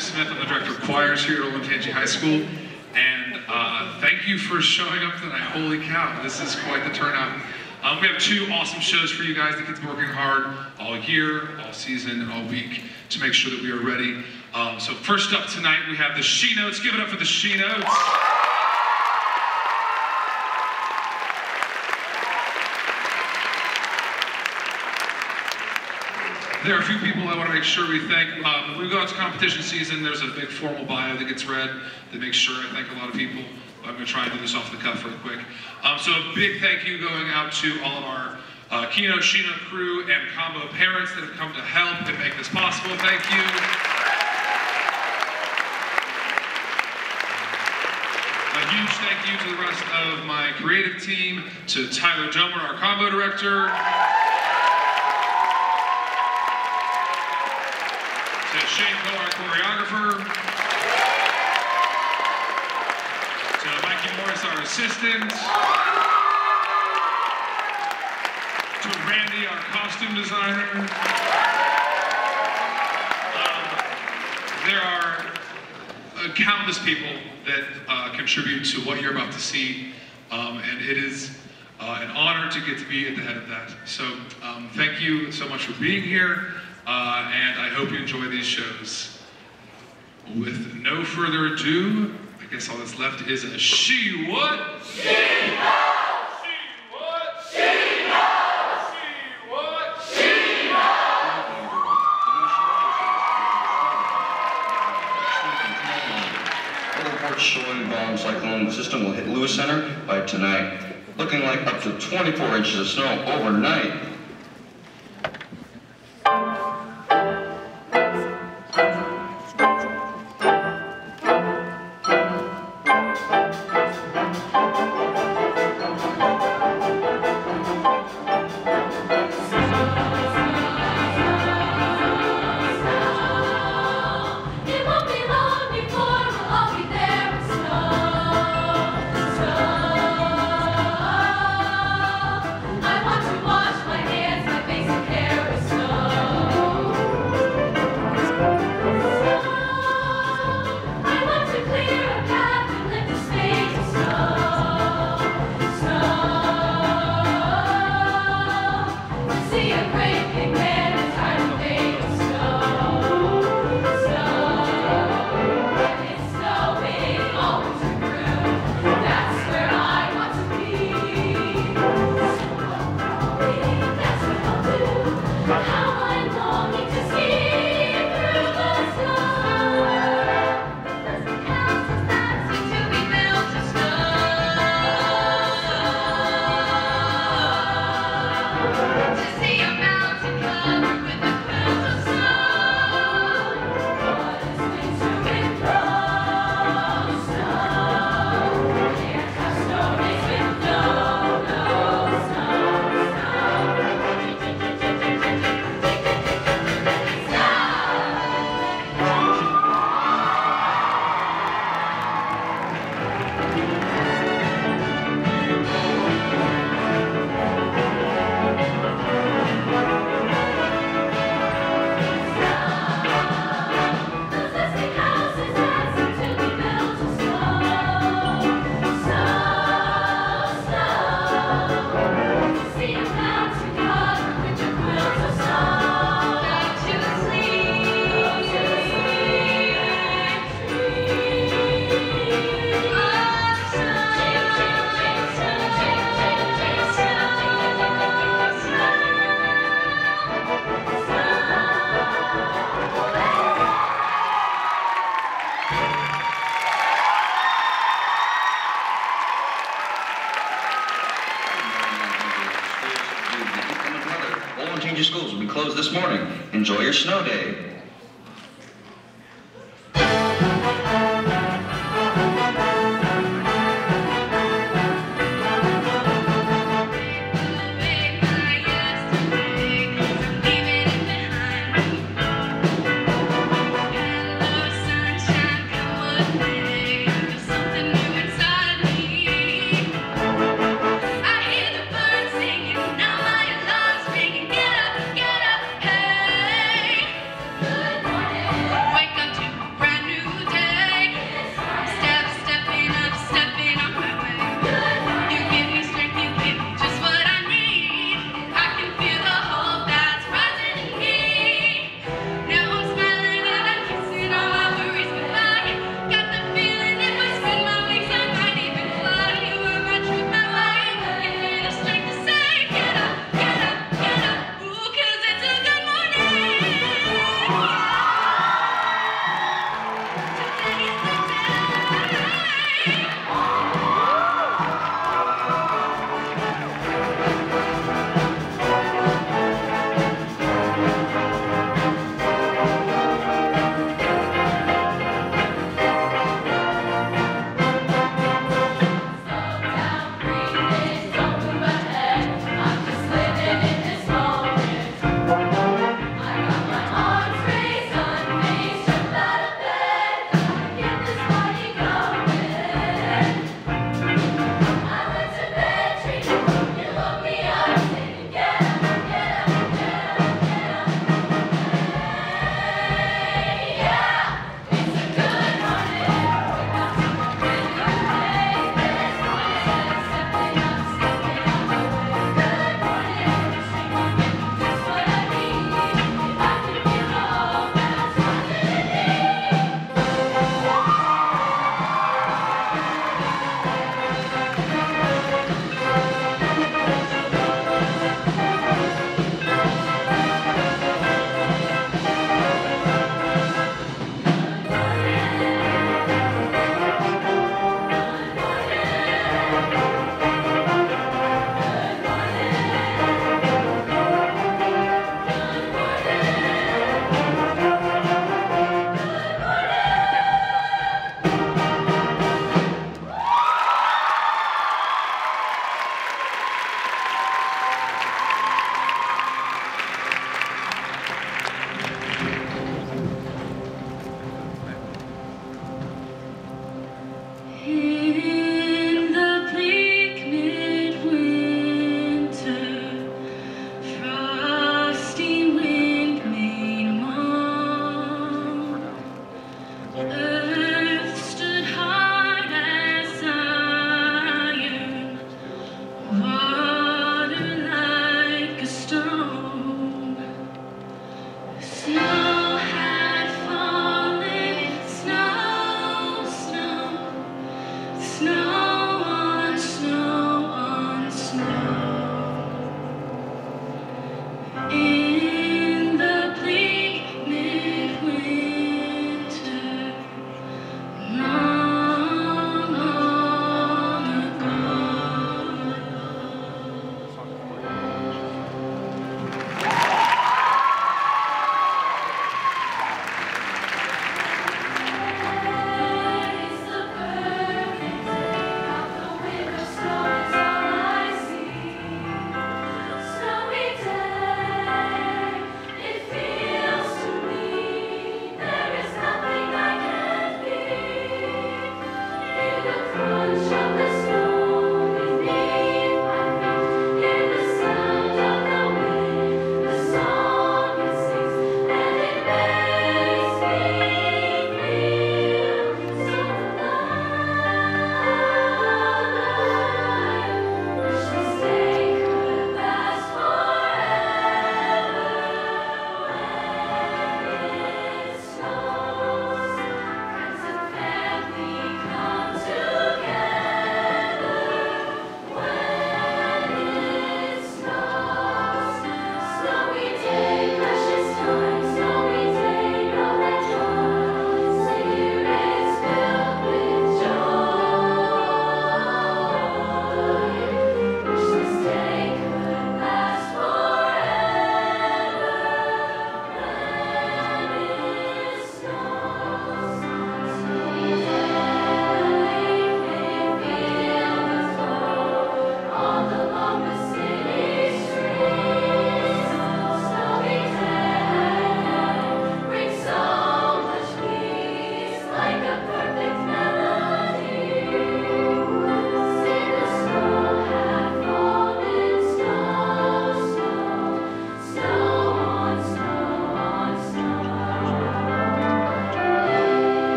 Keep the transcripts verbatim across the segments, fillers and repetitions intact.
Smith. I'm the director of choirs here at Olentangy High School. And uh, thank you for showing up tonight. Holy cow, this is quite the turnout. Um, we have two awesome shows for you guys. The kids have been working hard all year, all season, and all week to make sure that we are ready. Um, so first up tonight, we have the Shenotes. Give it up for the Shenotes. There are a few people I want to make sure we thank. Um, when we go out to competition season, there's a big formal bio that gets read that makes sure I thank a lot of people. I'm going to try and do this off the cuff real quick. Um, so a big thank you going out to all of our uh, Keynote, Shenote crew, and combo parents that have come to help and make this possible. Thank you. A huge thank you to the rest of my creative team, to Tyler Jomer, our combo director, to Shane Cole, our choreographer, to Mikey Morris, our assistant, to Randy, our costume designer. Um, there are uh, countless people that uh, contribute to what you're about to see, um, and it is uh, an honor to get to be at the head of that. So um, thank you so much for being here. Uh, and I hope you enjoy these shows. With no further ado, I guess all that's left is a she what? She knows! She what? She knows! She what? She knows! Little Horse Showing Bomb Cyclone System will hit Lewis Center by tonight. Looking like up to twenty-four inches of snow overnight. Schools will be closed this morning. Enjoy your snow day.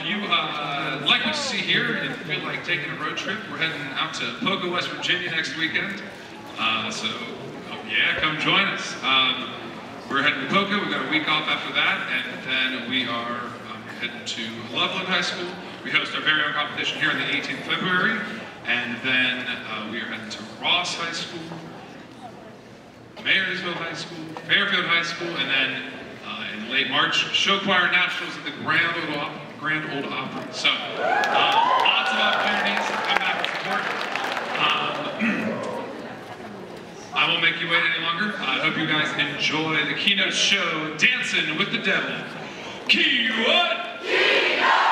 if you uh, like what you see here and feel like taking a road trip, we're heading out to Poco, West Virginia next weekend. Uh, so, oh, yeah, come join us. Um, we're heading to Poco. We've got a week off after that, and then we are um, heading to Loveland High School. We host our very own competition here on the eighteenth of February, and then uh, we are heading to Ross High School, Marysville High School, Fairfield High School, and then uh, in late March, Show Choir Nationals at the Grand Old Opera. Grand Old Opera. So, um, lots of opportunities to come back and support. Um, I won't make you wait any longer. I hope you guys enjoy the Keynotes show, Dancing with the Devil. Key what? Keynotes!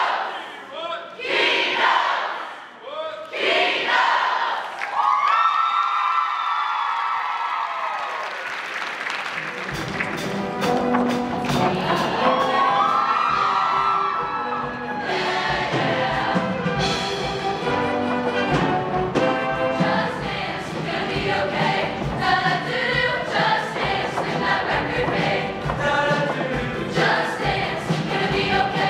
Just dance, gonna be okay.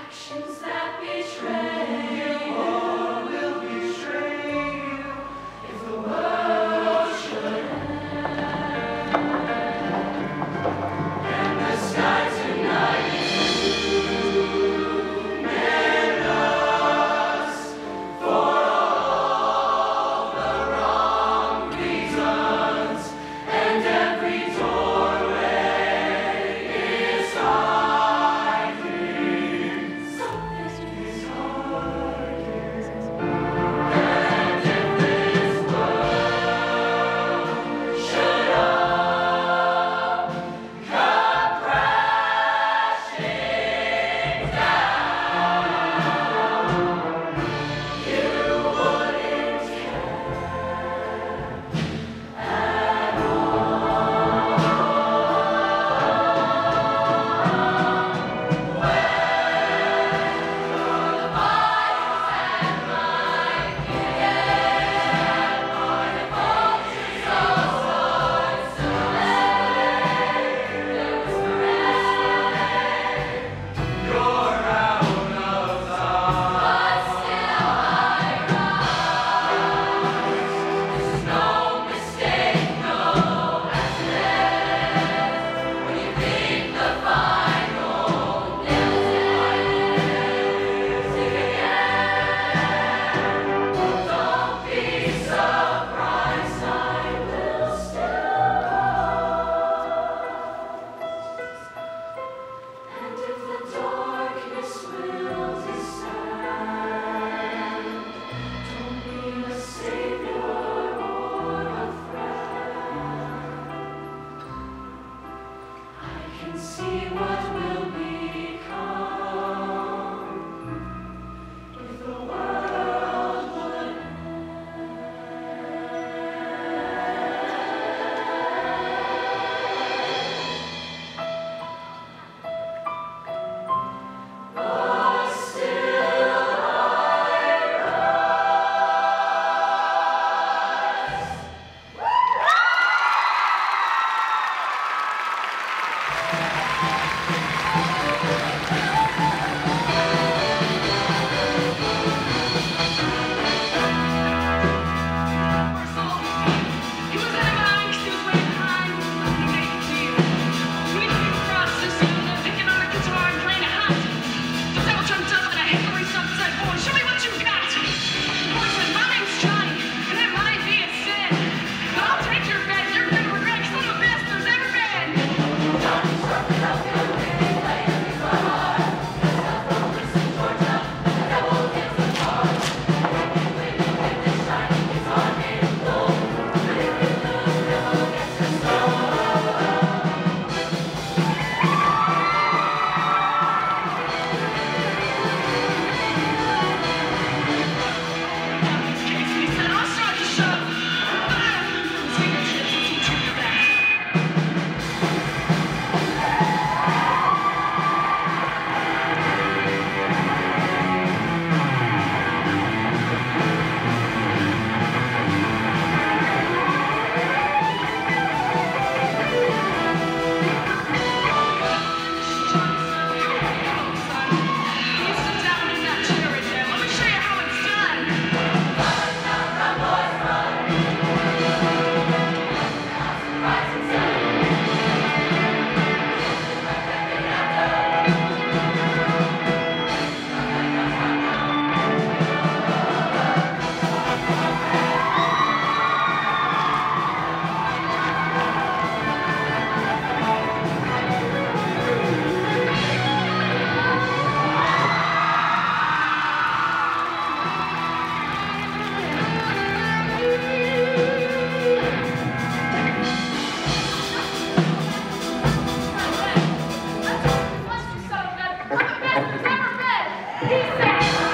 actions that betray you or will betray you if the world should end. And the sky tonight is illumined us for all the wrong reasons, and every doorway is hiding. Something is hiding. And if this world should all come crashing down, you wouldn't care at see what will become if the world would but still I rise. He was in a mind 'cause he was way behind. He made it clear. We came across this young picking on a guitar and playing a hot. The devil jumped up and a hickory stuff said, "Boy, show me what you got." The boy said, "My name's Johnny, and that might be a sin. But I'll take your bet. You're gonna regret 'cause I'm the best there's ever been." He said, "I'll start the show." Take your chips and teach you your best. Sit down in that chair right there. Let me show you how it's done. He said.